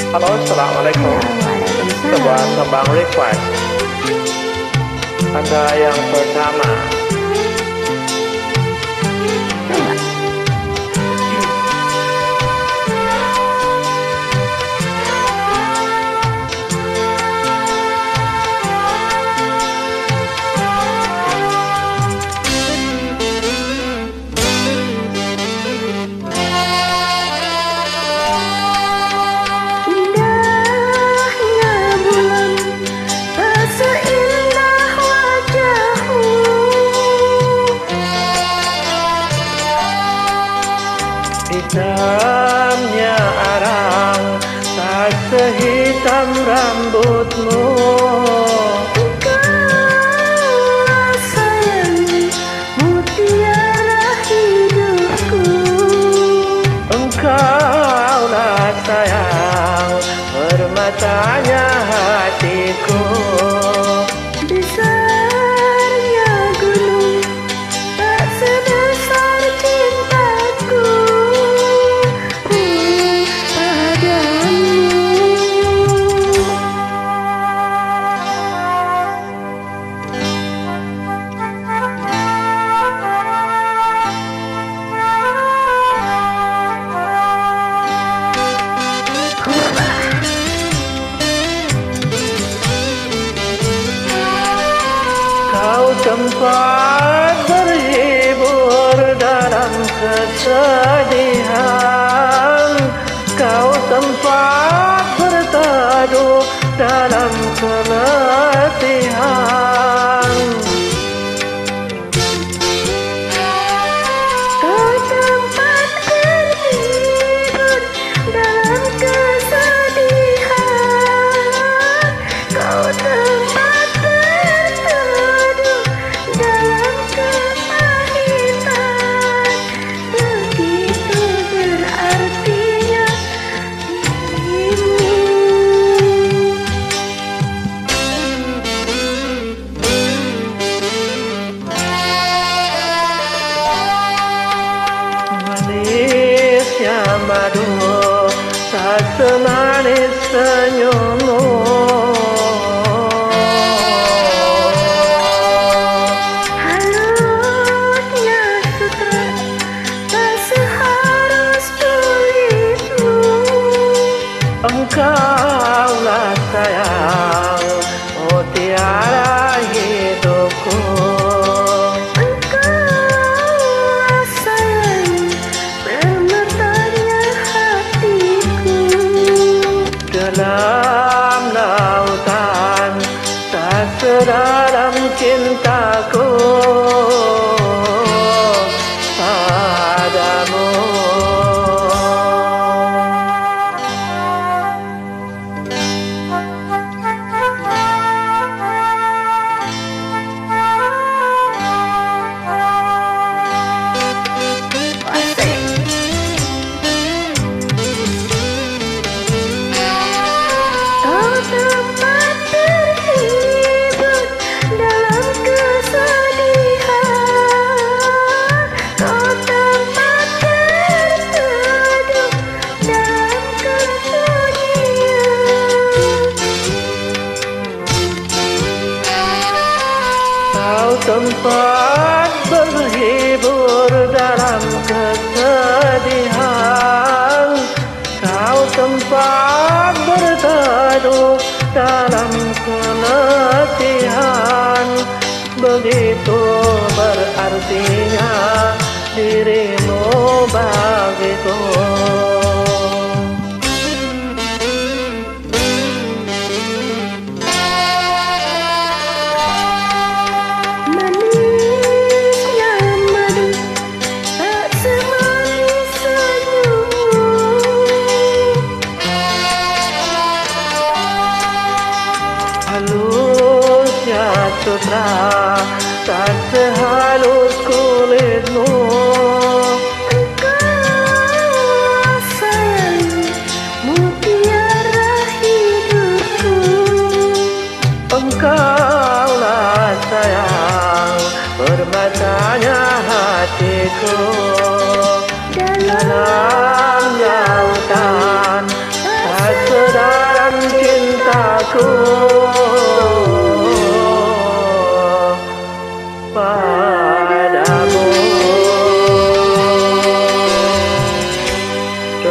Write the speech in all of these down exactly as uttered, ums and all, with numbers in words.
Halo, Assalamualaikum. Sebuah Waalaikumsalam. tembang request. Anda yang pertama. Coba. Indahnya bulan, tak seindah wajahmu. Hitamnya arang, tak sehitam rambutmu. Engkaulah sayang, mutiara hidupku. Engkaulah sayang, permatanya hatiku. Besarnya gunung, tak sebesar cintaku uh, padamu. Kau tempat berhibur dalam kesedihan. Kau tempat berteduh dalam keletihan. Kau tempat tertidur dalam kesedihan. Kau tempat terteduh dalam kepahitan. Begitu berartinya dirimu. Manisnya madu, tak semanis senyummu. Halusnya sutra, tak seharus kulitmu. Engkaulah sayang, mutiara hidupku. Engkaulah sayang, permatanya hatiku. Dalam lautan, tak sedalam cintaku padamu. Asik. Kau tempat terhibur dalam kesedihan. Kau tempat terteduh dalam kesunyian. Kau tempat berhibur dalam kesedihan. Kau tempat berteduh dalam keletihan. Begitu berartinya dirimu bagiku. Manisnya madu, tak semanis senyummu. Halusnya sutra, tak sehalus kulitmu. Engkaulah sayang, mutiara hidupku. Engkaulah sayang, permatanya hatiku. Dalam Dalam lautan, tak sedang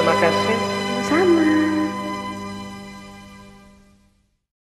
Terima kasih.